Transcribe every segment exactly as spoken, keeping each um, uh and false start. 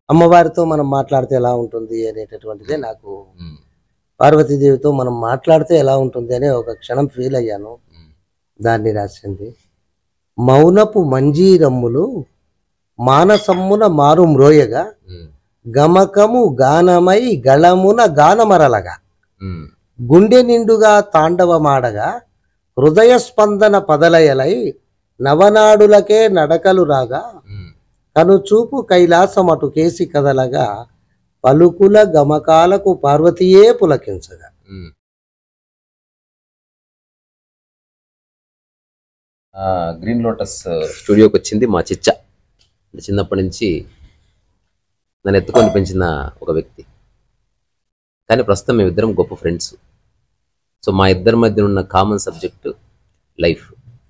అమ్మవారితో మనం మాట్లాడితే ఎలా ఉంటుంది అనేటటువంటిదే నాకు పార్వతీదేవితో మనం మాట్లాడితే ఎలా ఉంటుంది అనే ఒక క్షణం ఫీల్ అయ్యాను. దాన్ని రాసింది. మౌనపు మంజీరమ్ములు మానసమ్మున మారు మ్రోయగా గమకము గానమై గళమున గానమరలగా గుండె నిండుగా తాండవమాడగా హృదయ స్పందన పదలయలై నవనాడులకే నడకలు రాగా కనుచూపు కైలాసమటు కేసి కదలగా పలుకుల గమకాలకు పార్వతీయే పులకించగా. గ్రీన్ లోటస్ స్టూడియోకి వచ్చింది మా చిచ్చ. చిన్నప్పటి నుంచి నన్ను ఎత్తుకొని పెంచిన ఒక వ్యక్తి. కానీ ప్రస్తుతం మేమిద్దరం గొప్ప ఫ్రెండ్స్. సో మా ఇద్దరి మధ్య ఉన్న కామన్ సబ్జెక్టు లైఫ్.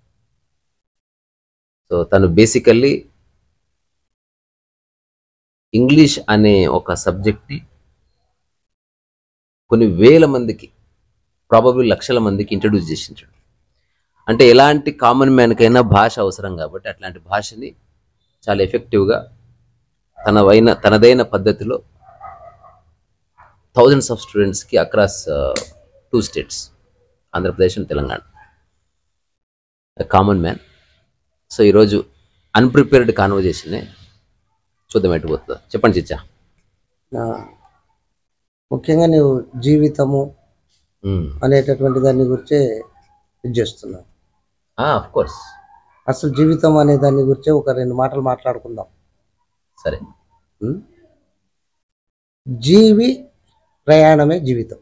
సో తను బేసికల్లీ ఇంగ్లీష్ అనే ఒక సబ్జెక్ట్ని కొన్ని వేల మందికి, ప్రాబబ్లీ లక్షల మందికి ఇంట్రడ్యూస్ చేసించాడు. అంటే ఎలాంటి కామన్ మ్యాన్కైనా భాష అవసరం కాబట్టి అట్లాంటి భాషని చాలా ఎఫెక్టివ్గా తనవైన తనదైన పద్ధతిలో థౌజండ్స్ ఆఫ్ స్టూడెంట్స్కి across two states, Andhra Pradesh and Telangana. Common man. So ఈరోజు అన్ప్రిపేర్డ్ కాన్వర్జేషనే. చూద్దాం ఎటు పోతుందో. చెప్పండి చిచ్చా. ముఖ్యంగా నువ్వు జీవితము అనేటటువంటి దాని గురించే ఇది చేస్తున్నావు. Of course. అసలు జీవితం అనే దాని గురించే ఒక రెండు మాటలు మాట్లాడుకుందాం. సరే. జీవి ప్రయాణమే జీవితం,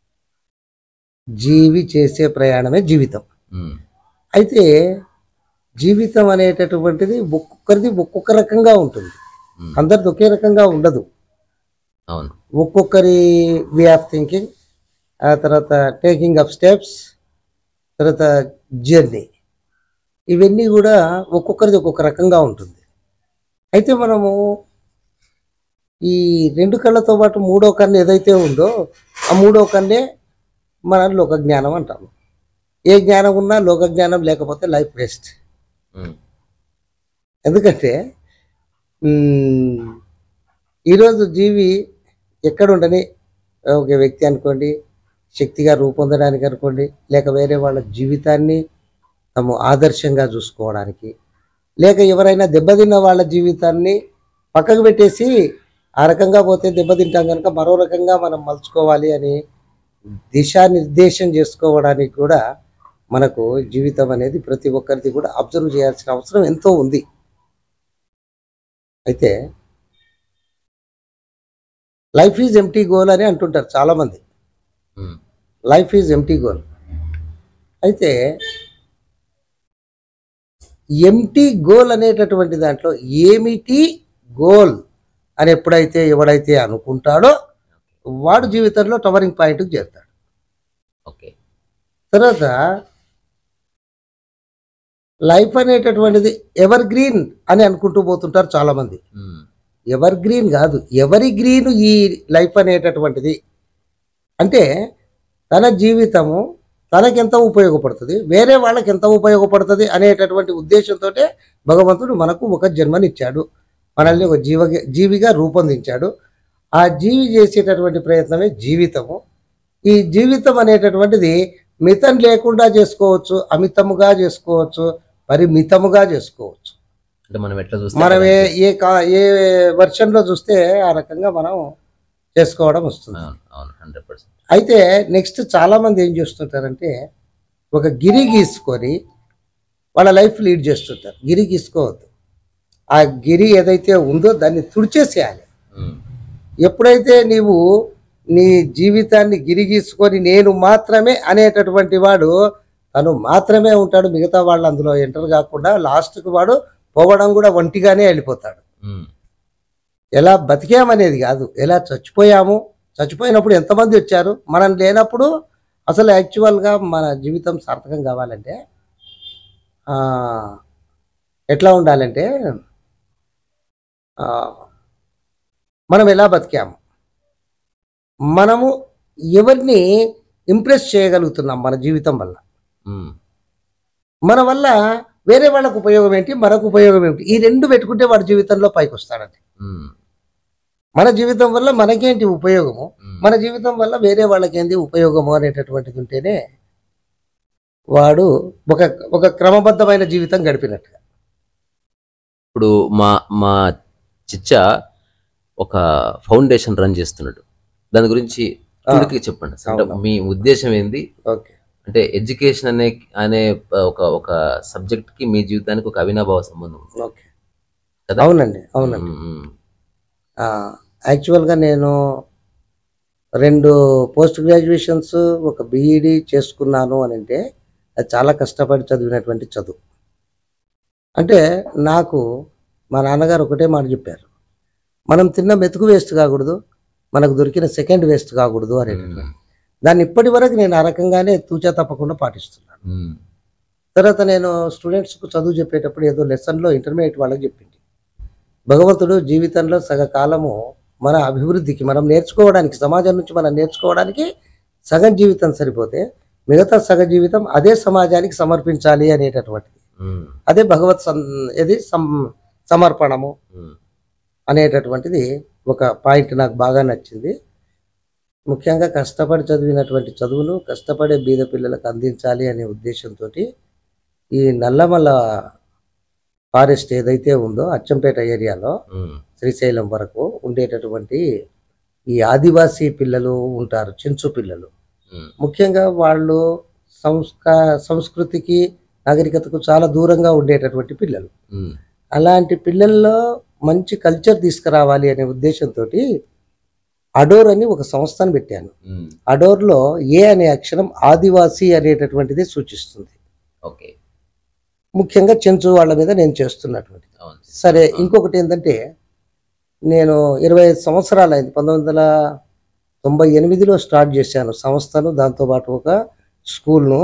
జీవి చేసే ప్రయాణమే జీవితం. అయితే జీవితం అనేటటువంటిది ఒక్కొక్కరిది ఒక్కొక్క రకంగా ఉంటుంది, అందరిది ఒకే రకంగా ఉండదు. అవును. ఒక్కొక్కరి వే ఆఫ్ థింకింగ్, ఆ తర్వాత టేకింగ్ అప్ స్టెప్స్, తర్వాత జర్నీ, ఇవన్నీ కూడా ఒక్కొక్కరిది ఒక్కొక్క రకంగా ఉంటుంది. అయితే మనము ఈ రెండు కళ్ళతో పాటు మూడో కన్ను ఏదైతే ఉందో ఆ మూడో కన్నే మన లోక జ్ఞానం అంటాము. ఏ జ్ఞానం ఉన్నా లోక జ్ఞానం లేకపోతే లైఫ్ వేస్ట్. ఎందుకంటే ఈరోజు జీవి ఎక్కడుండని ఒక వ్యక్తి అనుకోండి, శక్తిగా రూపొందడానికి అనుకోండి, లేక వేరే వాళ్ళ జీవితాన్ని తాము ఆదర్శంగా చూసుకోవడానికి, లేక ఎవరైనా దెబ్బతిన్న వాళ్ళ జీవితాన్ని పక్కకు పెట్టేసి ఆ రకంగా పోతే దెబ్బతింటాం కనుక మరో రకంగా మనం మలుచుకోవాలి అని దిశానిర్దేశం చేసుకోవడానికి కూడా మనకు జీవితం అనేది ప్రతి ఒక్కరిది కూడా అబ్జర్వ్ చేయాల్సిన అవసరం ఎంతో ఉంది. అయితే లైఫ్ ఈజ్ ఎంప్టీ గోల్ అని అంటుంటారు చాలామంది. Life is empty goal. అయితే ఎంప్టీ గోల్ అనేటటువంటి దాంట్లో ఏమిటి గోల్ అని ఎప్పుడైతే ఎవడైతే అనుకుంటాడో వాడు జీవితంలో టవరింగ్ పాయింట్కి చేరుతాడు. ఓకే. తర్వాత లైఫ్ అనేటటువంటిది ఎవర్ గ్రీన్ అని అనుకుంటూ పోతుంటారు చాలామంది. ఎవర్ గ్రీన్ కాదు, ఎవరి గ్రీన్ ఈ లైఫ్ అనేటటువంటిది. అంటే తన జీవితము తనకెంత ఉపయోగపడుతుంది, వేరే వాళ్ళకి ఎంత ఉపయోగపడుతుంది అనేటటువంటి ఉద్దేశంతో భగవంతుడు మనకు ఒక జన్మనిచ్చాడు, మనల్ని ఒక జీవ జీవిగా రూపొందించాడు. ఆ జీవి చేసేటటువంటి ప్రయత్నమే జీవితము. ఈ జీవితం అనేటటువంటిది మితం లేకుండా చేసుకోవచ్చు, అమితముగా చేసుకోవచ్చు, పరిమితముగా చేసుకోవచ్చు. అంటే మనం ఎట్లా చూస్తే మనం ఏ ఏ కా ఏ వర్షన్లో చూస్తే ఆ రకంగా మనం చేసుకోవడం వస్తుంది. అయితే నెక్స్ట్ చాలామంది ఏం చేస్తుంటారంటే ఒక గిరి గీసుకొని వాళ్ళ లైఫ్ లీడ్ చేస్తుంటారు. గిరి గీసుకోవద్దు. ఆ గిరి ఏదైతే ఉందో దాన్ని తుడిచేసేయాలి. ఎప్పుడైతే నీవు నీ జీవితాన్ని గిరి గీసుకొని నేను మాత్రమే అనేటటువంటి వాడు తను మాత్రమే ఉంటాడు, మిగతా వాళ్ళు అందులో ఎంటర్ కాకుండా లాస్ట్కి వాడు పోవడం కూడా ఒంటిగానే వెళ్ళిపోతాడు. ఎలా బతికామనేది కాదు, ఎలా చచ్చిపోయాము, చచ్చిపోయినప్పుడు ఎంతమంది వచ్చారు, మనం లేనప్పుడు అసలు యాక్చువల్గా మన జీవితం సార్థకం కావాలంటే ఎట్లా ఉండాలంటే మనం ఎలా బతికాము, మనము ఎవరిని ఇంప్రెస్ చేయగలుగుతున్నాం మన జీవితం వల్ల, మన వల్ల వేరే వాళ్ళకు ఉపయోగం ఏంటి, మనకు ఉపయోగం ఏంటి, ఈ రెండు పెట్టుకుంటే వాడి జీవితంలో పైకి వస్తాడండి. మన జీవితం వల్ల మనకేంటి ఉపయోగము, మన జీవితం వల్ల వేరే వాళ్ళకి ఏంటి ఉపయోగము అనేటటువంటిది ఉంటేనే వాడు ఒక ఒక క్రమబద్ధమైన జీవితం గడిపినట్టుగా. ఇప్పుడు మా మా చిచ్చా ఒక ఫౌండేషన్ రన్ చేస్తున్నాడు, దాని గురించి చూడికి చెప్పండి. అంటే మీ ఉద్దేశం ఏంది? ఓకే, అంటే ఎడ్యుకేషన్ అనే అనే ఒక ఒక సబ్జెక్ట్ కి మీ జీవితానికి ఒక అవినాభావ సంబంధం ఉంది. ఓకే, అవునండి, అవునండి. యాక్చువల్గా నేను రెండు పోస్ట్ గ్రాడ్యుయేషన్స్, ఒక బీఈడి చేసుకున్నాను అని అంటే అది చాలా కష్టపడి చదివినటువంటి చదువు. అంటే నాకు మా నాన్నగారు ఒకటే మాట చెప్పారు, మనం తిన్న మెతుకు వేస్ట్ కాకూడదు, మనకు దొరికిన సెకండ్ వేస్ట్ కాకూడదు అనేటటువంటి. దాన్ని ఇప్పటి వరకు నేను ఆ రకంగానే తూచా తప్పకుండా పాటిస్తున్నాను. తర్వాత నేను స్టూడెంట్స్కు చదువు చెప్పేటప్పుడు ఏదో లెసన్లో ఇంటర్మీడియట్ వాళ్ళకి చెప్పింది, భగవంతుడు జీవితంలో సగకాలము మన అభివృద్ధికి, మనం నేర్చుకోవడానికి, సమాజం నుంచి మనం నేర్చుకోవడానికి సగం జీవితం సరిపోతే మిగతా సగ జీవితం అదే సమాజానికి సమర్పించాలి అనేటటువంటిది. అదే భగవత్ ఇది సమర్పణము అనేటటువంటిది ఒక పాయింట్ నాకు బాగా నచ్చింది. ముఖ్యంగా కష్టపడి చదివినటువంటి చదువును కష్టపడే బీద పిల్లలకు అందించాలి అనే ఉద్దేశంతో ఈ నల్లమల్ల ఫారెస్ట్ ఏదైతే ఉందో అచ్చంపేట ఏరియాలో శ్రీశైలం వరకు ఉండేటటువంటి ఈ ఆదివాసీ పిల్లలు ఉంటారు, చెంచు పిల్లలు. ముఖ్యంగా వాళ్ళు సంస్కా సంస్కృతికి నాగరికతకు చాలా దూరంగా ఉండేటటువంటి పిల్లలు. అలాంటి పిల్లల్లో మంచి కల్చర్ తీసుకురావాలి అనే ఉద్దేశంతో అడోర్ అని ఒక సంస్థను పెట్టాను. అడోర్లో ఏ అనే అక్షరం ఆదివాసీ అనేటటువంటిది సూచిస్తుంది. ఓకే, ముఖ్యంగా చెంచు వాళ్ళ మీద నేను చేస్తున్నటువంటి. సరే, ఇంకొకటి ఏంటంటే నేను ఇరవై ఐదు సంవత్సరాలు అయింది, పంతొమ్మిది వందల తొంభై ఎనిమిదిలో స్టార్ట్ చేశాను సంస్థను, దాంతోపాటు ఒక స్కూల్ను.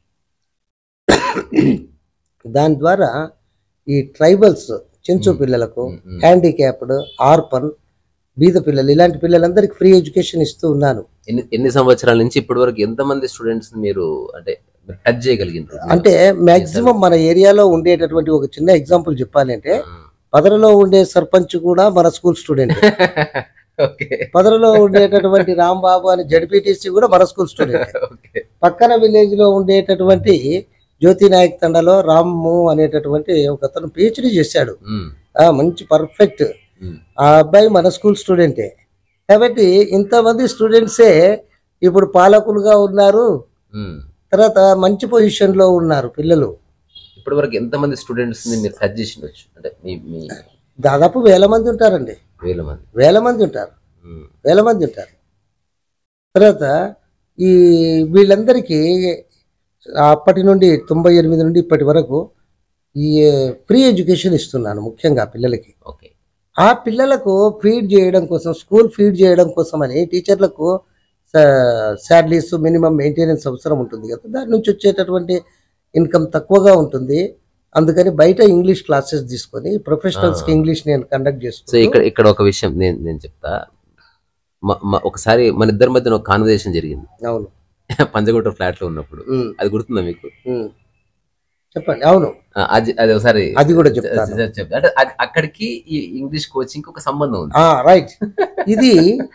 దాని ద్వారా ఈ ట్రైబల్స్ చెంచు పిల్లలకు, హ్యాండిక్యాప్డ్, ఆర్పన్, బీద పిల్లలు, ఇలాంటి పిల్లలందరికీ ఫ్రీ ఎడ్యుకేషన్ ఇస్తూ ఉన్నాను. ఎన్ని ఎన్ని సంవత్సరాల నుంచి ఇప్పటి వరకు ఎంతమంది స్టూడెంట్స్ మీరు అంటే టచ్ చేయగలిగినారు? అంటే మ్యాక్సిమం మన ఏరియాలో ఉండేటటువంటి ఒక చిన్న ఎగ్జాంపుల్ చెప్పాలంటే పదరలో ఉండే సర్పంచ్ కూడా మన స్కూల్ స్టూడెంట్. పదరలో ఉండేటటువంటి రాంబాబు అని జడ్పీటీసీ కూడా మన స్కూల్ స్టూడెంట్. పక్కన విలేజ్ లో ఉండేటటువంటి జ్యోతి నాయక్ తండలో రాము అనేటటువంటి ఒక అతను పిహెచ్డి చేశాడు, మంచి పర్ఫెక్ట్. ఆ అబ్బాయి మన స్కూల్ స్టూడెంటే. కాబట్టి ఇంతమంది స్టూడెంట్సే ఇప్పుడు పాలకులుగా ఉన్నారు, తర్వాత మంచి పొజిషన్ లో ఉన్నారు పిల్లలు. ఇప్పటి వరకు ఎంతమంది స్టూడెంట్స్ మీరు టచ్ చేసి ఉండొచ్చు? అంటే మీ దాదాపు వేల మంది ఉంటారండి, వేల మంది వేల మంది ఉంటారు, వేల మంది ఉంటారు. తర్వాత ఈ వీళ్ళందరికీ అప్పటి నుండి తొంభై ఎనిమిది నుండి ఇప్పటి వరకు ఈ ఫ్రీ ఎడ్యుకేషన్ ఇస్తున్నాను ముఖ్యంగా పిల్లలకి. ఓకే, ఆ పిల్లలకు ఫీడ్ చేయడం కోసం, స్కూల్ ఫీడ్ చేయడం కోసం అని టీచర్లకు శాలరీస్, మినిమం మెయింటెనెన్స్ అవసరం ఉంటుంది కదా, దాని నుంచి వచ్చేటటువంటి ఇన్కమ్ తక్కువగా ఉంటుంది. అందుకని బయట ఇంగ్లీష్ క్లాసెస్ తీసుకొని ప్రొఫెషనల్స్కి ఇంగ్లీష్ నేను కండక్ట్ చేస్తాను. సో ఇక్కడ ఇక్కడ ఒక విషయం నేను నేను చెప్తా. ఒకసారి మన ఇద్దరి మధ్యన ఒక కాన్వర్సేషన్ జరిగింది. అవును, పంజగుట్ట ఫ్లాట్ లో ఉన్నప్పుడు. అది గుర్తుందా మీకు? చెప్పండి. అవును, అది అది ఒకసారి అది కూడా చెప్తాను. అంటే అక్కడికి ఈ ఇంగ్లీష్ కోచింగ్ ఒక సంబంధం ఉంది. రైట్. ఇది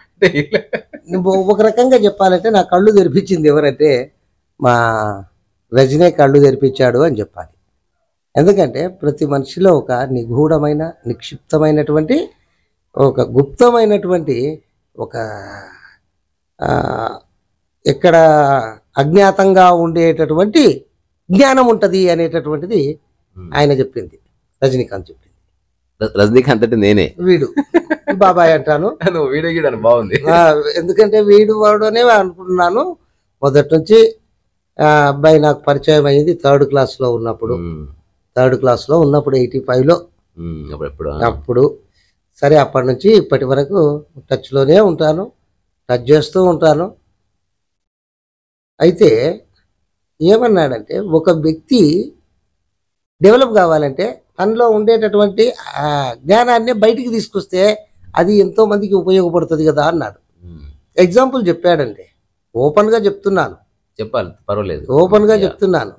ఒక రకంగా చెప్పాలంటే నా కళ్ళు తెరిపించింది ఎవరంటే మా రజనీ కళ్ళు తెరిపించాడు అని చెప్పాలి. ఎందుకంటే ప్రతి మనిషిలో ఒక నిగూఢమైన, నిక్షిప్తమైనటువంటి, ఒక గుప్తమైనటువంటి, ఒక ఎక్కడ అజ్ఞాతంగా ఉండేటటువంటి జ్ఞానం ఉంటుంది అనేటటువంటిది ఆయన చెప్పింది, రజనీకాంత్ చెప్పింది. రజనీకాంత్ అంటే నేనే, వీడు బాబాయ్ అంటాను. వీడియో బాగుంది, ఎందుకంటే వీడు వాడునే అనుకున్నాను మొదటి నుంచి. అబ్బాయి నాకు పరిచయం అయ్యింది థర్డ్ క్లాస్ లో ఉన్నప్పుడు. థర్డ్ క్లాస్ లో ఉన్నప్పుడు ఎయిటీ ఫైవ్ లో అప్పుడు. సరే, అప్పటి నుంచి ఇప్పటి వరకు టచ్ లోనే ఉంటాను, టచ్ చేస్తూ ఉంటాను. అయితే ఏమన్నాడంటే ఒక వ్యక్తి డెవలప్ కావాలంటే తనలో ఉండేటటువంటి జ్ఞానాన్ని బయటికి తీసుకొస్తే అది ఎంతో మందికి ఉపయోగపడుతుంది కదా అన్నాడు. ఎగ్జాంపుల్ చెప్పాడండి, ఓపెన్ గా చెప్తున్నాను, చెప్పాలి పర్వాలేదు, ఓపెన్ గా చెప్తున్నాను.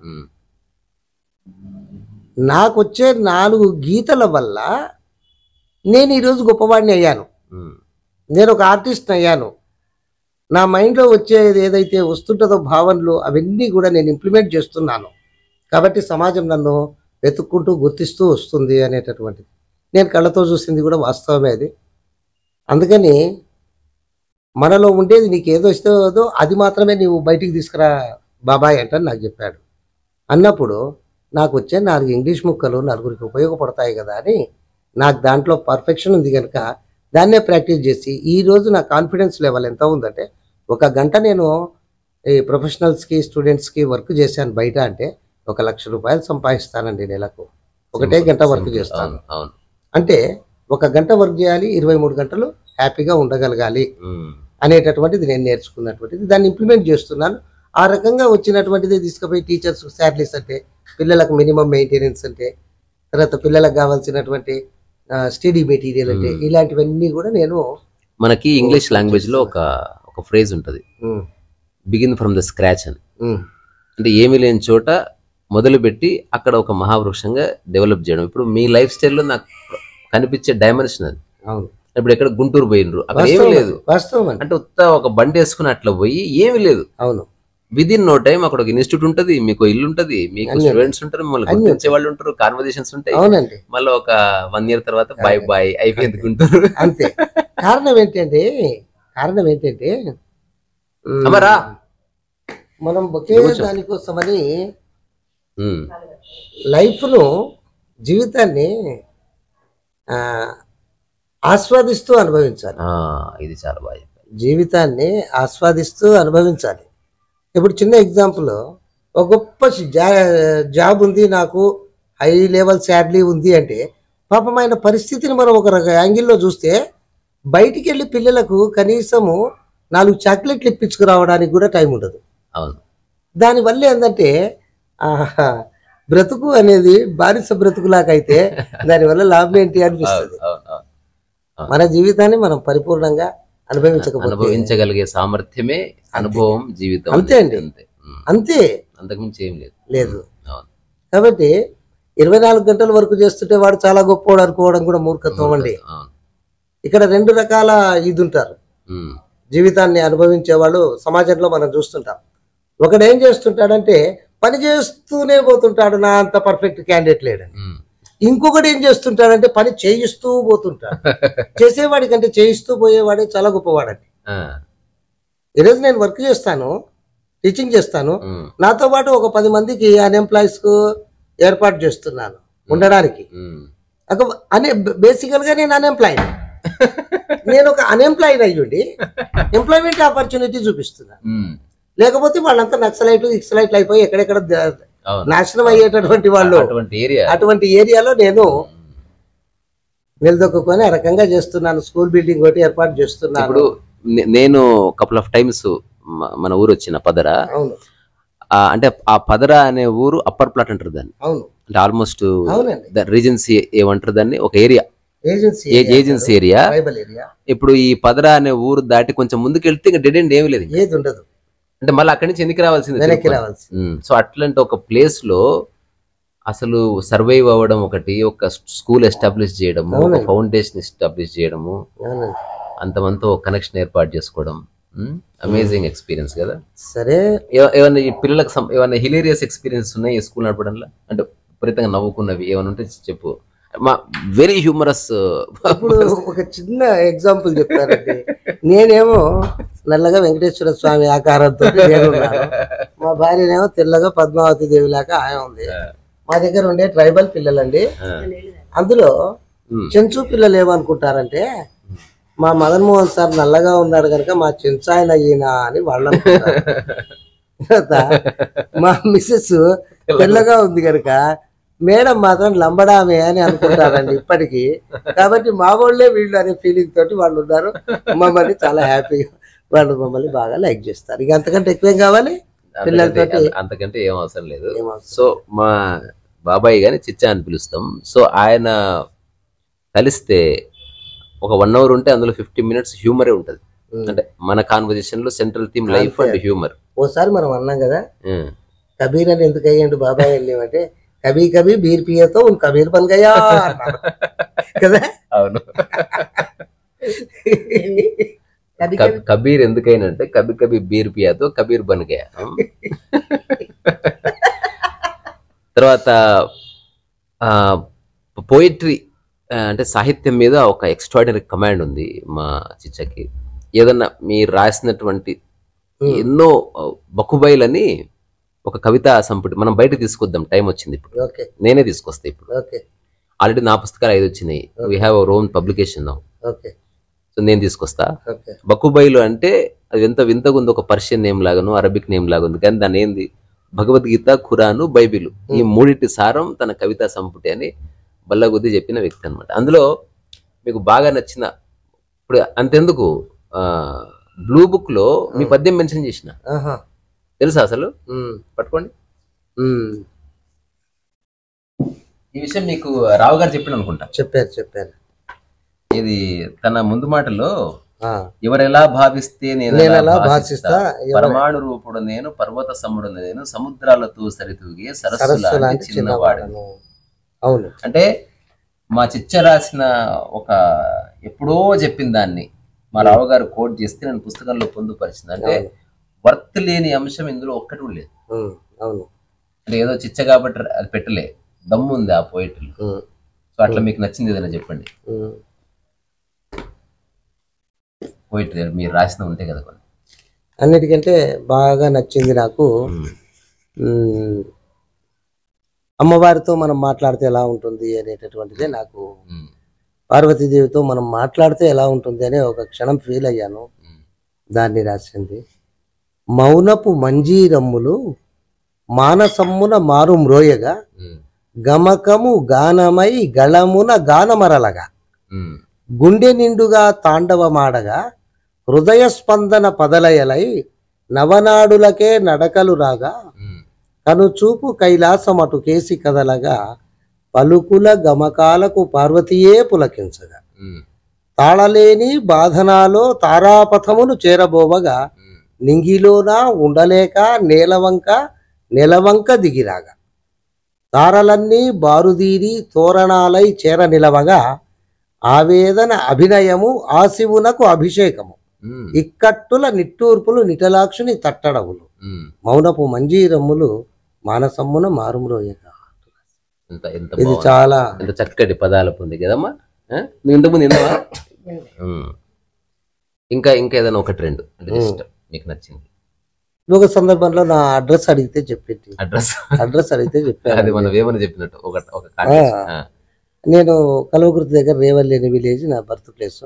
నాకు వచ్చే నాలుగు గీతల వల్ల నేను ఈరోజు గొప్పవాడిని అయ్యాను. నేను ఒక ఆర్టిస్ట్ అయ్యాను. నా మైండ్లో వచ్చేది ఏదైతే వస్తుంటుందో భావనలు అవన్నీ కూడా నేను ఇంప్లిమెంట్ చేస్తున్నాను. కాబట్టి సమాజం నన్ను వెతుక్కుంటూ గుర్తిస్తూ వస్తుంది అనేటటువంటిది నేను కళ్ళతో చూసింది కూడా వాస్తవమే అది. అందుకని మనలో ఉండేది నీకు ఏదో ఇస్తుందో అది మాత్రమే నీవు బయటికి తీసుకురా బాబాయ్ అంటని నాకు చెప్పాడు. అన్నప్పుడు నాకు వచ్చే నాలుగు ఇంగ్లీష్ ముక్కలు నలుగురికి ఉపయోగపడతాయి కదా అని నాకు దాంట్లో పర్ఫెక్షన్ ఉంది కనుక దాన్నే ప్రాక్టీస్ చేసి ఈరోజు నా కాన్ఫిడెన్స్ లెవెల్ ఎంత ఉందంటే ఒక గంట నేను ఈ ప్రొఫెషనల్స్కి స్టూడెంట్స్కి వర్క్ చేశాను బయట అంటే ఒక లక్ష రూపాయలు సంపాదిస్తానండి నెలకు. ఒకటే గంట వర్క్ చేస్తాను అంటే ఒక గంట వర్క్ చేయాలి, ఇరవై మూడు గంటలు హ్యాపీగా ఉండగలగాలి అనేటటువంటిది నేను నేర్చుకున్నటువంటిది. దాన్ని ఇంప్లిమెంట్ చేస్తున్నాను. ఆ రకంగా వచ్చినటువంటిది తీసుకుపోయి టీచర్స్ శాలరీస్ అంటే, పిల్లలకు మినిమం మెయింటెనెన్స్ అంటే, తర్వాత పిల్లలకు కావాల్సినటువంటి స్టడీ మెటీరియల్ అంటే ఇలాంటివన్నీ కూడా నేను మనకి ఇంగ్లీష్ లాంగ్వేజ్ లో ఒక ఒక ఫ్రేజ్ ఉంటుంది, బిగిన్ ఫ్రమ్ ద స్క్రాచ్ అని. అంటే ఏమీ లేని చోట మొదలుపెట్టి అక్కడ ఒక మహావృక్షంగా డెవలప్ చేయడం. ఇప్పుడు మీ లైఫ్ స్టైల్లో నాకు కనిపించే డైమెన్షన్ అది. అవును. ఇప్పుడు ఎక్కడ గుంటూరు పోయినరు, అక్కడ ఏమీ లేదు. అంటే ఉత్త ఒక బండి వేసుకుని అట్లా పోయి ఏమీ లేదు. అవును. విదిన్ నో టైం అక్కడ ఒక ఇన్స్టిట్యూట్ ఉంటుంది, మీకు ఇల్లు ఉంటుంది, మీకు స్టూడెంట్స్ ఉంటారు, మిమ్మల్ని గుర్తించే వాళ్ళు ఉంటారు, కాన్వర్జేషన్స్ ఉంటాయి. అవునండి. మళ్ళీ ఒక వన్ ఇయర్ తర్వాత బాయ్ బాయ్ అయిపోయింది గుంటూరు. అంతే. కారణం ఏంటంటే కారణం ఏంటంటే అమరా మనం ఒకే దానికోసమని లైఫ్ను జీవితాన్ని ఆస్వాదిస్తూ అనుభవించాలి. ఇది చాలా బాగా చెప్పారు. జీవితాన్ని ఆస్వాదిస్తూ అనుభవించాలి. ఇప్పుడు చిన్న ఎగ్జాంపుల్, ఒక గొప్ప జా జాబ్ ఉంది, నాకు హై లెవెల్ శాలరీ ఉంది అంటే పాపం ఆయన పరిస్థితిని మనం ఒక రక యాంగిల్లో చూస్తే బయటికి వెళ్ళి పిల్లలకు కనీసము నాలుగు చాక్లెట్లు ఇప్పించుకురావడానికి కూడా టైం ఉండదు. అవును. దానివల్ల ఏంటంటే బ్రతుకు అనేది బానిస బ్రతుకులాకైతే దానివల్ల లాభం ఏంటి అనిపిస్తుంది. మన జీవితాన్ని మనం పరిపూర్ణంగా అనుభవించకపోతే అనుభవించగలిగే సామర్థ్యమే అనుభవం, జీవితం. అంతే అండి, అంతే, అంతకుమించి ఏం లేదు లేదు. కాబట్టి ఇరవై నాలుగు గంటల వరకు చేస్తుంటే వాడు చాలా గొప్పవాడు అనుకోవడం కూడా మూర్ఖత్వం అండి. ఇక్కడ రెండు రకాల ఇది ఉంటారు, జీవితాన్ని అనుభవించే వాళ్ళు సమాజంలో మనం చూస్తుంటాం. ఒకడు ఏం చేస్తుంటాడంటే పని చేస్తూనే పోతుంటాడు, నా అంత పర్ఫెక్ట్ క్యాండిడేట్ లేడని. ఇంకొకటి ఏం చేస్తుంటాడంటే పని చేయిస్తూ పోతుంటాడు. చేసేవాడి కంటే చేయిస్తూ పోయేవాడే చాలా గొప్పవాడండి. ఈరోజు నేను వర్క్ చేస్తాను, టీచింగ్ చేస్తాను, నాతో పాటు ఒక పది మందికి అన్ఎంప్లాయీస్ కు ఏర్పాటు చేస్తున్నాను ఉండడానికి. అనే బేసికల్ గా నేను అన్ఎంప్లాయీ, నేను ఒక అన్ఎంప్లాయీ అయ్యుండి ఎంప్లాయ్మెంట్ ఆపర్చునిటీ చూపిస్తున్నాను. లేకపోతే వాళ్ళంతా నక్సలైట్లు ఎక్సలైట్లు అయిపోయి ఎక్కడెక్కడ నాశనం అయ్యేటటువంటి వాళ్ళు అటువంటి ఏరియాలో నేను నిలదొక్కుని ఆ రకంగా చేస్తున్నాను. స్కూల్ బిల్డింగ్ ఒకటి ఏర్పాటు చేస్తున్నాను. ఇప్పుడు నేను కపుల్ ఆఫ్ టైమ్స్ మన ఊరు వచ్చిన పదర, అంటే ఆ పదర అనే ఊరు అప్పర్ ప్లాట్ అంటారు దాన్ని. అవును. అంటే ఆల్మోస్ట్ రీజెన్సీ ఏమంటారు దాన్ని, ఒక ఏరియా, ఏజెన్సీ ఏరియా. ఇప్పుడు ఈ పదర అనే ఊరు దాటి కొంచెం ముందుకెళ్తే ఇంకా డెడ్ ఎండ్ ఏమి లేదు, ఏది ఉండదు. అంటే మళ్ళీ అక్కడి నుంచి ఎన్నికి రావాల్సింది. సో అట్లాంటి ఒక ప్లేస్ లో అసలు సర్వైవ్ అవ్వడం ఒకటి, ఒక స్కూల్ ఎస్టాబ్లిష్ చేయడము, ఒక ఫౌండేషన్ ఎస్టాబ్లిష్ చేయడము, అంతమంతో కనెక్షన్ ఏర్పాటు చేసుకోవడం, అమేజింగ్ ఎక్స్పీరియన్స్ కదా. సరే, ఏమన్నా ఈ పిల్లలకు ఏమన్నా హిలేరియస్ ఎక్స్పీరియన్స్ ఉన్నాయి ఈ స్కూల్ నడపడంలో? అంటే విపరీతంగా నవ్వుకున్నవి ఏమైనా ఉంటే చెప్పు. మా వెరీ హ్యూమరస్. ఇప్పుడు ఒక చిన్న ఎగ్జాంపుల్ చెప్తానండి. నేనేమో నల్లగా వెంకటేశ్వర స్వామి ఆకారంతో నేనున్నాను, మా భార్యనేమో తెల్లగా పద్మావతి దేవి లాగా ఆయన ఉంది. మా దగ్గర ఉండే ట్రైబల్ పిల్లలండి. అందులో చెంచు పిల్లలు ఏమనుకుంటారంటే మా మదన్ మోహన్ సార్ నల్లగా ఉన్నాడు కనుక మా చెంచు ఆయన ఈయన అని వాళ్ళు అనుకుంటారు. మా మిస్సెస్ తెల్లగా ఉంది కనుక మేడం మాత్రం లంబడామే అని అనుకుంటారండి ఇప్పటికీ. కాబట్టి మా వాళ్ళే వీళ్ళు అనే ఫీలింగ్ తోటి వాళ్ళు ఉన్నారు. మమ్మల్ని చాలా హ్యాపీగా వాళ్ళు మమ్మల్ని బాగా లైక్ చేస్తారు. ఇక అంతకంటే ఎక్కువేం కావాలి పిల్లలతో? అంతకంటే ఏం అవసరం లేదు. సో మా బాబాయ్ గాని చిచ్చా అని పిలుస్తాం. సో ఆయన కలిస్తే ఒక వన్ అవర్ ఉంటే అందులో ఫిఫ్టీ మినిట్స్ హ్యూమరే ఉంటుంది. అంటే మన కాన్వర్జేషన్ లో central theme life and humour. ఓసారి మనం అన్నాం కదా కబీర్ అని ఎందుకు అయ్యండు బాబాయ్ వెళ్ళేమంటే, కబీ కబీ బీర్ పియతో ఉన్ కబీర్ బన్ గయా కదా. అవును. కది కబ్- కబీర్ ఎందుకైనా అంటే కబీ కబీ బీర్ పియాతో కబీర్ బన్ గయా. తర్వాత పోయిట్రీ అంటే సాహిత్యం మీద ఒక ఎక్స్ట్రాడినరీ కమాండ్ ఉంది మా చిచ్చకి. ఏదన్నా మీరు రాసినటువంటి ఎన్నో బకుబైలని ఒక కవిత సంపుటి మనం బయట తీసుకొద్దాం, టైం వచ్చింది ఇప్పుడు. ఓకే నేనే తీసుకొస్తా ఇప్పుడు. ఓకే ఆల్రెడీ నా పుస్తకాలు ఐదు వచ్చినాయి. We have our own publication now. Okay so నేను తీసుకొస్తా. ఓకే బకుబైలు అంటే అది ఎంత వింతగా ఉంది, ఒక పర్షియన్ నేమ్ లాగాను అరబిక్ నేమ్ లాగా ఉంది, కానీ దాని ఏంది భగవద్గీత, ఖురాను, బైబిల్ ఈ మూడింటి సారం తన కవితా సంపుటి అని బల్లగుద్ది చెప్పిన వ్యక్తి అనమాట. అందులో మీకు బాగా నచ్చిన, ఇప్పుడు అంతెందుకు బ్లూ బుక్ లో మీ పద్యం మెన్షన్ చేసిన ఆహా తెలుసా అసలు? ఉమ్, పట్టుకోండి. ఉమ్. ఈ విషయం మీకు రావు గారు చెప్పిన అనుకుంటా. చెప్పారు చెప్పారు ఇది తన ముందు మాటలో ఆ, ఎవరెలా భావిస్తే నేను నేను ఎలా ఎలా భాషిస్తా, భాషిస్తా, ఎవరు- పరమాణు రూపుడు నేను, పర్వత సముడు నేను, సముద్రాలతో సరితూగే సరస్సు సరస్సు లాంటి లాంటి చిన్నవాడు. చిన్నవాడను. అవును అంటే మా చిచ్చ రాసిన ఒక ఎప్పుడో చెప్పిన దాన్ని మా రావు గారు కోట్ చేస్తే నేను పుస్తకంలో పొందుపరిచింది. అంటే అవును. వర్త్ లేని అంశం ఇందులో ఒక్కటి కూడా లేదు. ఉమ్, అవును అంటే ఏదో చిచ్చ కాబట్టి అది పెట్టలే, దమ్ము ఉంది ఆ పోయిటరీలో. ఉమ్, సో అట్లా మీకు నచ్చింది ఏదైనా చెప్పండి. ఉమ్. పోయిటరీ మీరు రాసిన ఉంటే కదా కొన్ని. అన్నిటికంటే బాగా నచ్చింది నాకు ఉమ్, ఉమ్, అమ్మవారితో మనం మాట్లాడితే ఎలా ఉంటుంది అనేటటువంటిదే నాకు. ఉమ్, పార్వతీదేవితో మనం మాట్లాడితే ఎలా ఉంటుంది అనే ఒక క్షణం ఫీల్ అయ్యాను. ఉమ్, దాన్ని రాసింది. మౌనపు మంజీరమ్ములు మానసమ్మున మారు మ్రోయగా ఉమ్, గమకము గానమై గళమున గానమరలగా ఉమ్, గుండె నిండుగా తాండవమాడగా హృదయ స్పందన పదలయలై నవనాడులకే నడకలు రాగా ఉమ్, కనుచూపు కైలాసమటు కేసి కదలగా పలుకుల గమకాలకు పార్వతీయే పులకించగా ఉమ్, తాళలేని బాధనాలో తారాపథమును చేరబోవగా ఉమ్, నింగిలోన ఉండలేక నేలవంక నెలవంక దిగిరాగా తారలన్నీ బారుదీరి తోరణాలై చేర నిలవగా ఆవేదన అభినయము ఆశివునకు అభిషేకము ఉమ్, ఇక్కట్టుల నిట్టూర్పులు నిటలాక్షుని తట్టడవులు ఉమ్. మౌనపు మంజీరమ్ములు మానసమ్మున మారుమ్రోయగా. ఎంత ఎంత ఇది బాగుంది. చాలా ఎంత చక్కటి పదాలు పొంది కదమ్మా. ఆ? నువ్వు ఇంతకుముందు విన్నావా? ఉమ్. ఇంకా ఇంకా ఏదైనా ఒకటి రెండు అంటే జస్ట్ మీకు నచ్చింది ఒక సందర్భంలో నా అడ్రస్ అడిగితే చెప్పింది. అడ్రస్. అడ్రస్ అడిగితే అది చెప్పాను. మనం ఏమని చెప్పినట్టు ఒక ఒక context. ఆ. నేను కల్వకుర్తి దగ్గర రేవల్లేని విలేజ్ నా బర్త్ ప్లేస్.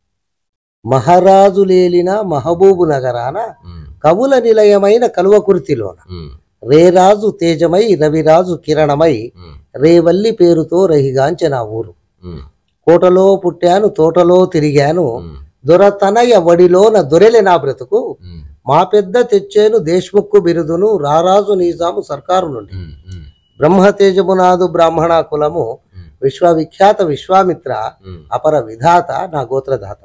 మహారాజు లేలిన మహబూబు నగరాన ఉమ్, కవుల నిలయమైన కల్వకుర్తిలోన ఉమ్, రేరాజు తేజమై రవిరాజు కిరణమై ఉమ్, రేవల్లి పేరుతో రహిగాంచె నా ఊరు. ఉమ్, కోటలో పుట్టాను తోటలో తిరిగాను ఉమ్, దొరతనయ వడిలోన దొరెలె నా బ్రతుకు ఉమ్, మా పెద్ద తెచ్చేను దేశ్ముక్కు బిరుదును రారాజు నిజాము సర్కారు నుండి ఉమ్, ఉమ్, బ్రహ్మతేజమునాదు బ్రాహ్మణ కులము ఉమ్, విశ్వవిఖ్యాత విశ్వామిత్ర ఉమ్. అపర విధాత నా గోత్రధాత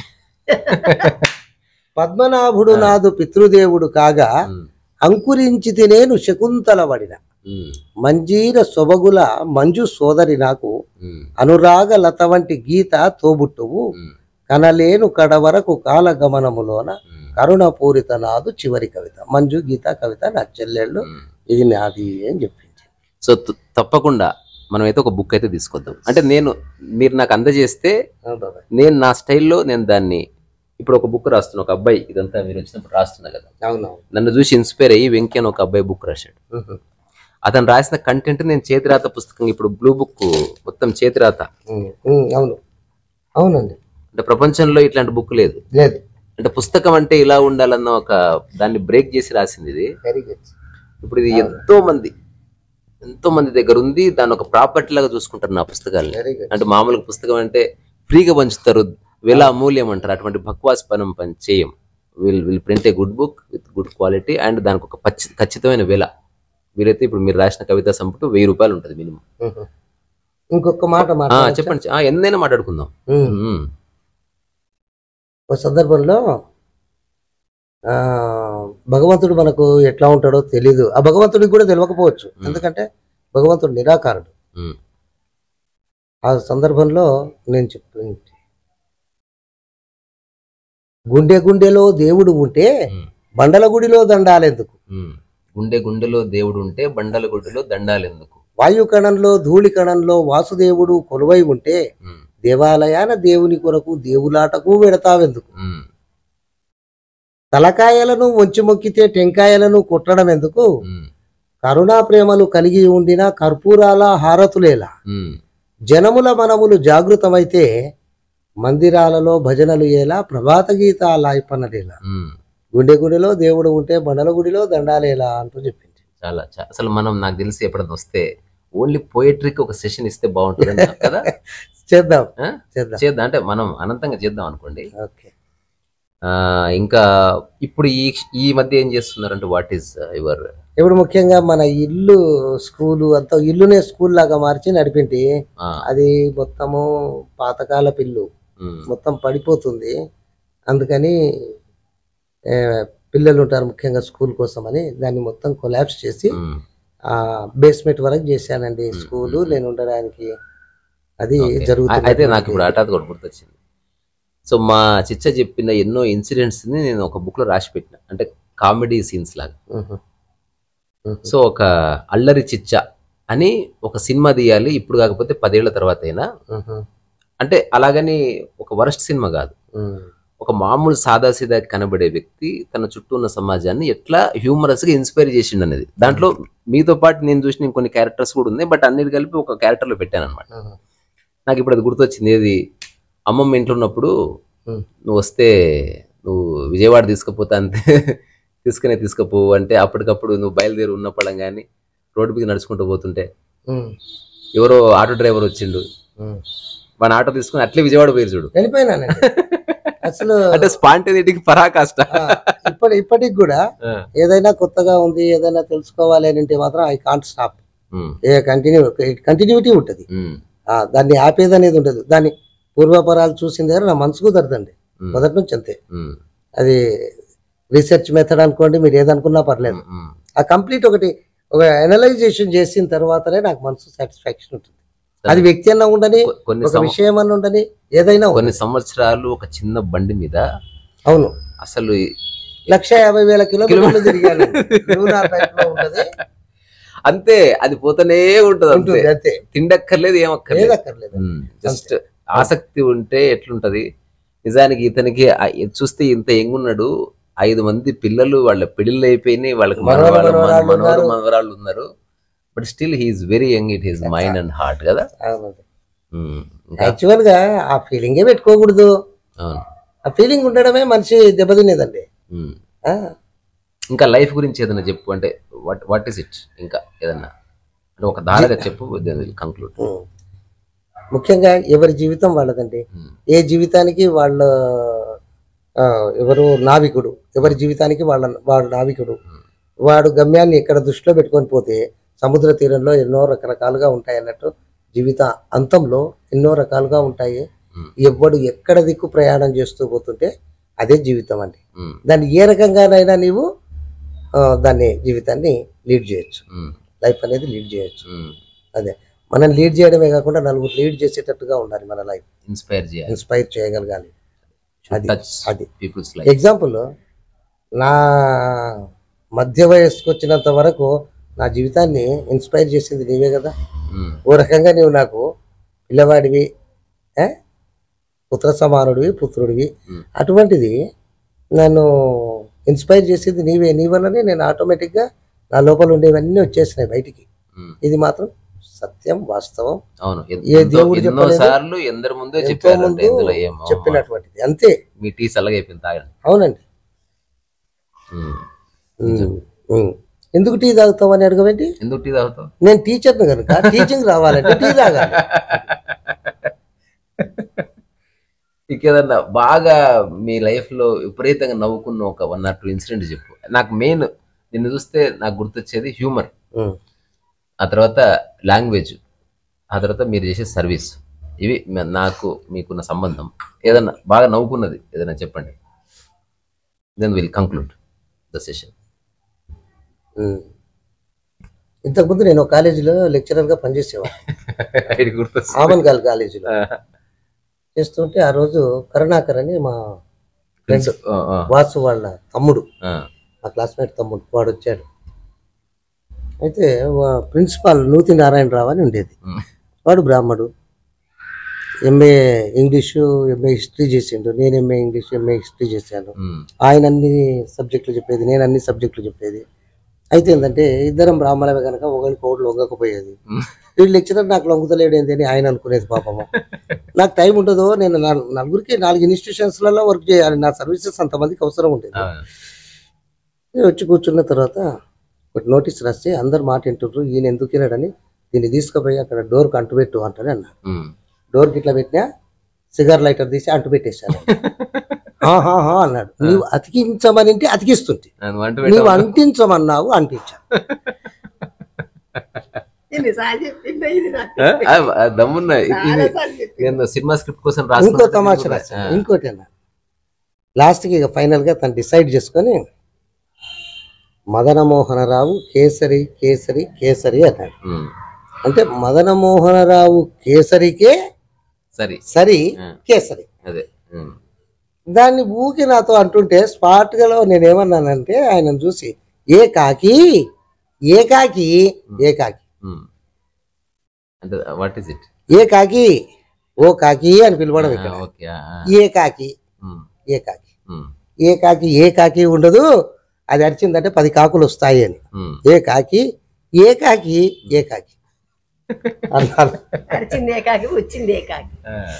పద్మనాభుడు ఆ. నాదు పితృదేవుడు కాగా ఉమ్, అంకురించి నేను శకుంతల వడిన ఉమ్, మంజీర సొబగుల మంజు సోదరి నాకు ఉమ్, అనురాగ లత వంటి గీత తోబుట్టువు ఉమ్, కనలేను కడవరకు కాలగమనములోన ఉమ్, కరుణపూరిత నాదు చివరి కవిత. మంజు గీత కవిత నా చెల్లెళ్ళు, ఉమ్. ఇది నాది అని చెప్పింది. సో త- తప్పకుండా మనం అయితే ఒక బుక్ అయితే తీసుకొద్దాం. అంటే నేను మీరు నాకు అందజేస్తే నేను నా స్టైల్లో నేను దాన్ని ఇప్పుడు ఒక బుక్ రాస్తున్నా. ఒక అబ్బాయి ఇదంతా మీరు వచ్చినప్పుడు రాస్తున్నా కదా, అవునవును. నన్ను చూసి ఇన్స్పైర్ అయ్యి వెంకీ అని ఒక అబ్బాయి బుక్ రాశాడు. అతను రాసిన కంటెంట్ నేను చేతిరాత పుస్తకం, ఇప్పుడు బ్లూ బుక్ మొత్తం చేతిరాత. అవును అవునండి. అంటే ప్రపంచంలో ఇట్లాంటి బుక్ లేదు. లేదు. అంటే పుస్తకం అంటే ఇలా ఉండాలన్న ఒక దాన్ని బ్రేక్ చేసి రాసింది ఇది. Very good. ఇప్పుడు ఇది ఎంతో మంది ఎంతో మంది దగ్గర ఉంది. దాన్ని ఒక ప్రాపర్టీ లాగా చూసుకుంటారు నా పుస్తకాలని. Very good. అంటే మామూలుగా పుస్తకం అంటే ఫ్రీగా పంచుతారు, వేల అమూల్యం అంటారు. అటువంటి బక్వాస్ పనం పని చేయం. Will will print a good book with good quality and దానికి ఒక పచ్చి ఖచ్చితమైన వేల. వీరైతే ఇప్పుడు మీరు రాసిన కవితా సంపుటు వెయ్యి రూపాయలు ఉంటుంది మినిమం. ఇంకొక మాట ఆ, మాట్లాడచ్చా? చెప్పండి. ఆ, ఎన్నైనా మాట్లాడుకుందాం. ఉమ్. ఉమ్, ఒక సందర్భంలో ఆ భగవంతుడు మనకు ఎట్లా ఉంటాడో తెలీదు. ఆ భగవంతుడికి కూడా తెలియకపోవచ్చు, ఎందుకంటే భగవంతుడు నిరాకారుడు. ఉమ్, ఆ సందర్భంలో నేను చెప్పింది గుండె గుండెలో దేవుడు ఉంటే బండల గుడిలో దండాలెందుకు, గుండె గుండెలో దేవుడు ఉంటే బండల గుడిలో దండాలెందుకు, వాయు కణంలో ధూళి కణంలో వాసుదేవుడు కొలువై ఉంటే దేవాలయాన దేవుని కొరకు దేవులాటకు వెడతావెందుకు, తలకాయలను వంచి మొక్కితే టెంకాయలను కుట్టడం ఎందుకు, కరుణా ప్రేమలు కలిగి ఉండిన కర్పూరాల హారతులేలా, జనముల మనములు జాగృతమైతే మందిరాలలో భజనలు ఎలా, ప్రభాత గీత లాయపన్నలేలా, గుండె గుడిలో దేవుడు ఉంటే బండల గుడిలో దండాలేలా అంటూ చెప్పింది. చాలా అసలు మనం నాకు తెలిసి ఎప్పుడైనా వస్తే ఓన్లీ పోయట్రీకి ఒక సెషన్ ఇస్తే బాగుంటుంది కదా. చేద్దాం చేద్దాం అంటే మనం అనంతంగా చేద్దాం అనుకోండి. ఓకే. ఇంకా ఇప్పుడు ఈ ఈ మధ్య ఏం చేస్తున్నారంటే వాట్ ఈస్ యువర్ ఇప్పుడు ముఖ్యంగా మన ఇల్లు స్కూలు అంతా ఇల్లునే స్కూల్ లాగా మార్చి నడిపింటి, అది మొత్తము పాతకాల పిల్లు మొత్తం పడిపోతుంది. అందుకని పిల్లలు ఉంటారు ముఖ్యంగా స్కూల్ కోసం అని దాన్ని మొత్తం కొలాప్స్ చేసి బేస్మెంట్ వరకు చేశానండి స్కూలు నేను ఉండడానికి. అది జరుగుతుంది. అయితే నాకు ఇప్పుడు హఠాత్ కూడా గుర్తొచ్చింది. సో మా చిచ్చ చెప్పిన ఎన్నో ఇన్సిడెంట్స్ ని నేను ఒక బుక్ లో రాసి పెట్టిన, అంటే కామెడీ సీన్స్ లాగా. సో ఒక అల్లరి చిచ్చ అని ఒక సినిమా తీయాలి ఇప్పుడు కాకపోతే పదేళ్ల తర్వాత అయినా, అంటే అలాగని ఒక వరస్ట్ సినిమా కాదు, ఒక మామూలు సాదాసీదా కనబడే వ్యక్తి తన చుట్టూ ఉన్న సమాజాన్ని ఎట్లా హ్యూమరస్ గా ఇన్స్పైర్ చేసిండు అనేది. దాంట్లో మీతో పాటు నేను చూసిన కొన్ని క్యారెక్టర్స్ కూడా ఉన్నాయి, బట్ అన్నిటి కలిపి ఒక క్యారెక్టర్ లో పెట్టాను అనమాట. నాకు ఇప్పుడు అది గుర్తొచ్చింది. ఏది అమ్మమ్మ ఇంట్లో ఉన్నప్పుడు నువ్వు వస్తే నువ్వు విజయవాడ తీసుకుపోతా అంతే తీసుకునే తీసుకుపోవు అంటే అప్పటికప్పుడు నువ్వు బయలుదేరి ఉన్న పడం కానీ రోడ్డు మీద నడుచుకుంటూ పోతుంటే ఎవరో ఆటో డ్రైవర్ వచ్చిండు, మన ఆటో తీసుకుని అట్లే విజయవాడ పోయి చూడు వెళ్ళిపోయినా అసలు. అంటే స్పాంటేనిటీకి పరాకాష్ట. ఇప్పటి ఇప్పటికి కూడా ఏదైనా కొత్తగా ఉంది ఏదైనా తెలుసుకోవాలి అని అంటే మాత్రం I can't stop. Continue continuity ఉంటుంది, దాన్ని ఆపేది అనేది ఉండదు. దాన్ని పూర్వపరాలు చూసిన దగ్గర నా మనసు కుదరదండి మొదటి నుంచి అంతే. అది రీసెర్చ్ మెథడ్ అనుకోండి, మీరు ఏదనుకున్నా పర్లేదు. ఆ కంప్లీట్ ఒకటి ఒక అనలైజేషన్ చేసిన తర్వాతనే నాకు మనసు సాటిస్ఫాక్షన్ ఉంటుంది. అది వ్యక్తి అన్నా ఉండని, ఒక విషయం అన్న ఉండని, ఏదైనా. కొన్ని సంవత్సరాలు ఒక చిన్న బండి మీద, అవును, అసలు లక్ష యాభై వేల కిలోమీటర్లు తిరిగాను అంతే. అది పోతూనే ఉంటుంది అంతే, తిండక్కర్లేదు ఏమక్కర్లేదు. జస్ట్ ఆసక్తి ఉంటే ఎట్లుంటది. నిజానికి ఇతనికి చూస్తే ఇంత ఎంగున్నాడు, ఐదు మంది పిల్లలు, వాళ్ళ పెళ్లిళ్ళు అయిపోయినాయి, వాళ్ళకి మనవరాళ్ళు మనవరాళ్ళు ఉన్నారు, but still he's very young it his mind and heart కదా. యాక్చువల్ గా ఆ ఫీలింగే పెట్టుకోకూడదు, ఆ ఫీలింగ్ ఉండడమే మనిషి దెబ్బతినేదండి. ఇంకా లైఫ్ గురించి ఏదైనా చెప్పు, అంటే వాట్ వాట్ ఈస్ ఇట్, ఇంకా ఏదన్నా అంటే ఒక దారిగా చెప్పు, కంక్లూడ్. ముఖ్యంగా ఎవరి జీవితం వాళ్ళదండి. ఏ జీవితానికి వాళ్ళ ఎవరు నావికుడు, ఎవరి జీవితానికి వాళ్ళ వాడు నావికుడు. వాడు గమ్యాన్ని ఎక్కడ దృష్టిలో పెట్టుకొని పోతే సముద్ర తీరంలో ఎన్నో రకరకాలుగా ఉంటాయి అన్నట్టు, జీవిత అంతంలో ఎన్నో రకాలుగా ఉంటాయి. ఎవడు ఎక్కడ దిక్కు ప్రయాణం చేస్తూ పోతుంటే అదే జీవితం అండి. దాన్ని ఏ రకంగానైనా నీవు దాన్ని జీవితాన్ని లీడ్ చేయొచ్చు, లైఫ్ అనేది లీడ్ చేయొచ్చు. అదే మనం లీడ్ చేయడమే కాకుండా నలుగురు లీడ్ చేసేటట్టుగా ఉండాలి మన లైఫ్, ఇన్స్పైర్ చేయాలి, ఇన్స్పైర్ చేయగలగాలి. అది అది పీపుల్స్ ఎగ్జాంపుల్, నా మధ్య వయస్సుకు వచ్చినంత వరకు నా జీవితాన్ని ఇన్స్పైర్ చేసింది నీవే కదా. ఓ రకంగా నీవు నాకు పిల్లవాడివి, పుత్ర సమానుడివి, పుత్రుడివి. అటువంటిది నన్ను ఇన్స్పైర్ చేసేది నీవే. నీ వల్లనే నేను ఆటోమేటిక్గా నా లోపల ఉండేవన్నీ వచ్చేసినాయి బయటికి. ఇది మాత్రం సత్యం, వాస్తవం. ఏ దేవుడు చెప్పలేదు, ఎందరి ముందు చెప్పినటువంటిది అంతే. మీ టీ చల్లగైపోయింది. అవునండి. ఎందుకు టీ తాగుతావు అని అడగవేంటి? ఎందుకు టీ తాగుతావు? నేను టీచర్ని కనుక టీచింగ్ రావాలంటే టీ తాగాలి. ఇంకేదన్నా బాగా మీ లైఫ్ లో విపరీతంగా నవ్వుకున్న ఒక వన్ ఆర్ టూ ఇన్సిడెంట్ చెప్పు. నాకు మెయిన్ నిన్ను చూస్తే నాకు గుర్తొచ్చేది హ్యూమర్, ఆ తర్వాత లాంగ్వేజ్, ఆ తర్వాత మీరు చేసే సర్వీస్. ఇవి నాకు మీకున్న సంబంధం. ఏదన్నా బాగా నవ్వుకున్నది ఏదైనా చెప్పండి, then will conclude the session. ఇంతకుముందు నేను కాలేజీలో లెక్చరర్గా పనిచేసేవాడిని, ఆమన్గాల్ కాలేజీలో చేస్తుంటే ఆ రోజు కరుణాకర్ అని మా ఫ్రెండ్స్ వాసు వాళ్ళ తమ్ముడు, మా క్లాస్మేట్ తమ్ముడు వాడు వచ్చాడు. అయితే ప్రిన్సిపాల్ నూతి నారాయణరావు అని ఉండేది. వాడు బ్రాహ్మడు, ఎంఏ ఇంగ్లీషు ఎంఏ హిస్టరీ చేసిండు. నేను ఎంఏ ఇంగ్లీష్ ఎంఏ హిస్టరీ చేశాను. ఆయన అన్ని సబ్జెక్టులు చెప్పేది, నేను అన్ని సబ్జెక్టులు చెప్పేది. అయితే ఏంటంటే ఇద్దరం బ్రాహ్మణమే కనుక ఒకరికి ఒకటి లొంగకపోయేది. వీళ్ళు లెక్చరర్ నాకు లొంగుతలేడు ఏంటి అని ఆయన అనుకునేది. పాపము నాకు టైం ఉండదు, నేను నలుగురికి నాలుగు ఇన్స్టిట్యూషన్స్లలో వర్క్ చేయాలి, నా సర్వీసెస్ అంతమందికి అవసరం ఉండేది. వచ్చి కూర్చున్న తర్వాత ఒకటి నోటీస్ రాసి అందరు మాట వింటుండ్రు, ఈయన ఎందుకు వినడని దీన్ని తీసుకుపోయి అక్కడ డోర్కి అంటుపెట్టు అంటాడు అన్న. డోర్కి ఇట్లా పెట్టినా సిగార్ లైటర్ తీసి అంటు పెట్టేశాను. అన్నాడు. నువ్వు అతికించమని అతికిస్తుంటే, నువ్వు అంటించమన్నావు అంటించా. సినిమా స్క్రిప్ట్ కోసం ఇంకో తమాషా రాశా. ఇంకోటి అన్న లాస్ట్కి ఇక ఫైనల్ గా తను డిసైడ్ చేసుకొని మదనమోహనరావు కేసరి కేసరి కేసరి అన్నాడు. అంటే మదనమోహనరావు కేసరికే సరి సరి కేసరి. అదే దాన్ని ఊకి నాతో అంటుంటే స్పాట్ గా నేనేమన్నానంటే ఆయన చూసి ఏ కాకి ఏ కాకి ఏ కాకి వాట్ ఇస్ ఇట్ ఏ కాకి ఓ కాకి అని పిలవడం ఇక్కడ. ఏ కాకి ఏ కాకి ఏ కాకి ఏ కాకి ఉండదు, అది అరిచిందంటే పది కాకులు వస్తాయి అని. ఏ కాకి ఏ కాకి ఏ కాకి అరిచింది ఏ కాకి వచ్చింది ఏ కాకి.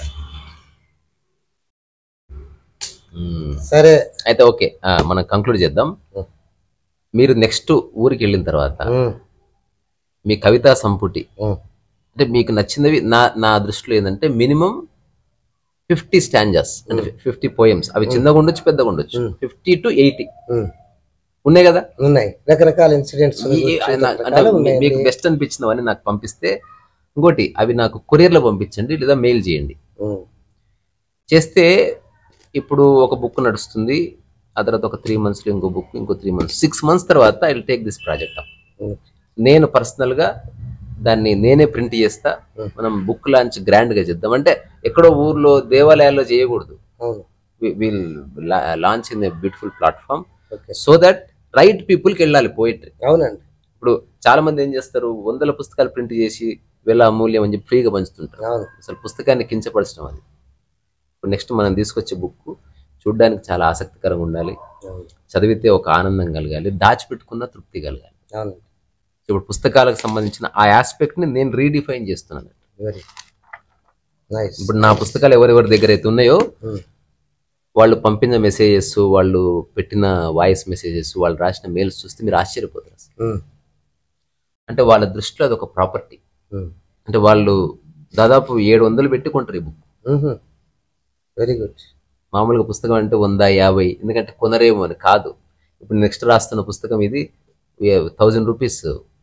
సరే అయితే ఓకే, మనం కంక్లూడ్ చేద్దాం. మీరు నెక్స్ట్ ఊరికి వెళ్ళిన తర్వాత మీ కవితా సంపుటి అంటే మీకు నచ్చినవి, నా నా దృష్టిలో ఏంటంటే మినిమం ఫిఫ్టీ స్టాంజర్స్ అంటే ఫిఫ్టీ పోయమ్స్, అవి చిన్నగా ఉండొచ్చు పెద్దగా ఉండొచ్చు, ఫిఫ్టీ టు ఎయిటీ ఉన్నాయి కదా. ఉన్నాయి రకరకాల ఇన్సిడెంట్స్. అంటే మీకు బెస్ట్ అనిపించినవని నాకు పంపిస్తే, ఇంకోటి అవి నాకు కొరియర్లో పంపించండి లేదా మెయిల్ చేయండి. చేస్తే ఇప్పుడు ఒక బుక్ నడుస్తుంది, ఆ తర్వాత ఒక త్రీ మంత్స్లో ఇంకో బుక్, ఇంకో త్రీ మంత్స్ సిక్స్ మంత్స్ తర్వాత I will take this project up. నేను పర్సనల్గా దాన్ని నేనే ప్రింట్ చేస్తా. మనం బుక్ లాంచ్ గ్రాండ్గా చేద్దాం. అంటే ఎక్కడో ఊర్లో దేవాలయాల్లో చేయకూడదు. Will launch in a beautiful platform so that right పీపుల్కి వెళ్ళాలి పోయిటరీ. అవునండి. ఇప్పుడు చాలా మంది ఏం చేస్తారు, వందల పుస్తకాలు ప్రింట్ చేసి వేల అమూల్యం అని చెప్పి ఫ్రీగా పంచుతుంటారు. అసలు పుస్తకాన్ని కించపరచడం అది. ఇప్పుడు నెక్స్ట్ మనం తీసుకొచ్చే బుక్ చూడడానికి చాలా ఆసక్తికరంగా ఉండాలి, చదివితే ఒక ఆనందం కలగాలి, దాచిపెట్టుకున్న తృప్తి కలగాలి. ఇప్పుడు పుస్తకాలకు సంబంధించిన ఆ ఆస్పెక్ట్ ని నేను రీడిఫైన్ చేస్తున్నాను. ఇప్పుడు నా పుస్తకాలు ఎవరెవరి దగ్గర అయితే ఉన్నాయో వాళ్ళు పంపిన మెసేజెస్, వాళ్ళు పెట్టిన వాయిస్ మెసేజెస్, వాళ్ళు రాసిన మెయిల్స్ చూస్తే మీరు ఆశ్చర్యపోతారు. అంటే వాళ్ళ దృష్టిలో అది ఒక ప్రాపర్టీ. అంటే వాళ్ళు దాదాపు ఏడు వందలు పెట్టుకుంటారు ఈ బుక్. Very good. మామూలుగా పుస్తకం అంటే వంద యాభై, ఎందుకంటే కొనరేమో అని కాదు. ఇప్పుడు నెక్స్ట్ రాస్తున్న పుస్తకం ఇది థౌజండ్ రూపీస్.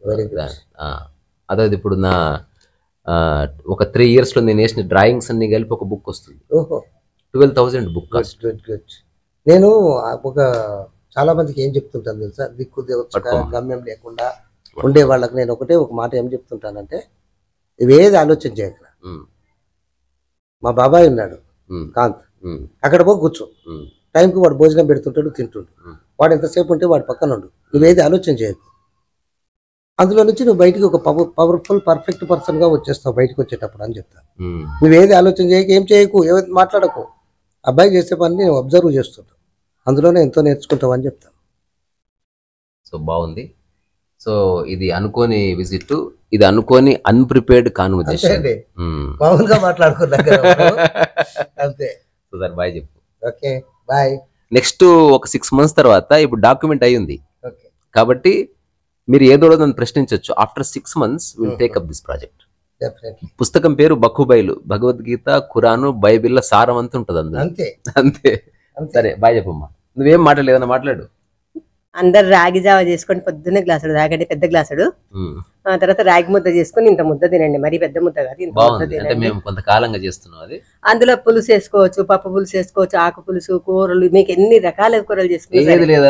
అదే ఇప్పుడు నా ఒక త్రీ ఇయర్స్ లో నేను వేసిన డ్రాయింగ్స్ అన్ని కలిపి ఒక బుక్ వస్తుంది. Twelve thousand book. నేను ఒక చాలా మందికి ఏం చెప్తుంటాను తెలుసా, దిక్కు గమ్యం లేకుండా ఉండే వాళ్ళకి నేను ఒకటే ఒక మాట ఏం చెప్తుంటానంటే, ఇవేది ఆలోచన చేయగల. మా బాబాయ్ ఉన్నాడు కాంత్, అక్కడ పోయి కూర్చో, టైంకి వాడు భోజనం పెడుతుంటాడు, తింటుండు. వాడు ఎంతసేపు ఉంటే వాడు పక్కన ఉండు, నువ్వేది ఆలోచన చేయకు. అందులో నుంచి నువ్వు బయటికి ఒక పవర్ పవర్ఫుల్ పర్ఫెక్ట్ పర్సన్ గా వచ్చేస్తావు బయటకు వచ్చేటప్పుడు అని చెప్తాను. నువ్వేది ఆలోచన చేయకు, ఏం చేయకు, ఏది మాట్లాడకు. అబ్బాయి చేసే పని నేను అబ్జర్వ్ చేస్తుంటాను, అందులోనే ఎంతో నేర్చుకుంటావు అని చెప్తాను. సో బాగుంది. సో ఇది అనుకోని విజిట్, ఇది అనుకోని అన్ప్రిపేర్డ్ కాన్వర్జేషన్. మామూలుగా మాట్లాడుకున్నాం అంతే. సో దాని బాయ్ చెప్పు. Okay bye. నెక్స్ట్ ఒక సిక్స్ మంత్స్ తర్వాత ఇప్పుడు డాక్యుమెంట్ అయ్యింది కాబట్టి మీరు ఏదో నన్ను ప్రశ్నించవచ్చు. After six months will take up this project. పుస్తకం పేరు బక్కుబైలు, భగవద్గీత, ఖురాను, బైబిల్ సారం అంతా ఉంటుంది అందులో. అంతే అంతే. సరే బాయ్ చెప్పమ్మా. నువ్వేం మాట్లాడలేదన్నా మాట్లాడు. అందరు రాగి జావ చేసుకొని పొద్దున్నే గ్లాసుడు తాగండి, పెద్ద గ్లాసుడు. ఆ తర్వాత రాగి ముద్ద చేసుకుని ఇంత ముద్ద తినండి, మరీ పెద్ద ముద్ద కాదు, ఇంత ముద్ద తినండి. కొంతకాలంగా చేస్తున్నాం అది. అందులో పులుసు వేసుకోవచ్చు, పప్పు పులుసు వేసుకోవచ్చు, ఆకు పులుసు, కూరలు, మీకు ఎన్ని రకాల కూరలు చేసుకుని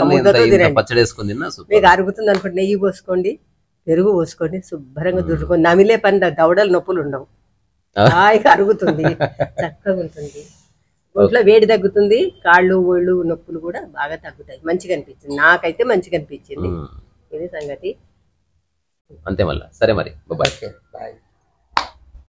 మీకు అరుగుతుంది అనుకోండి. నెయ్యి పోసుకోండి, పెరుగు పోసుకోండి, శుభ్రంగా దుర్రుకోండి. నమిలే పని, దవడలు నొప్పులు ఉండవు, హాయిగా అరుగుతుంది, చక్కగా ఉంటుంది. ఒంట్లో వేడి తగ్గుతుంది, కాళ్ళు ఒళ్ళు నొప్పులు కూడా బాగా తగ్గుతాయి. మంచిగా అనిపించింది, నాకైతే మంచిగా అనిపించింది. ఉమ్. ఇది సంగతి. అంతే మళ్ళా. సరే మరి, బాయ్. Okay bye.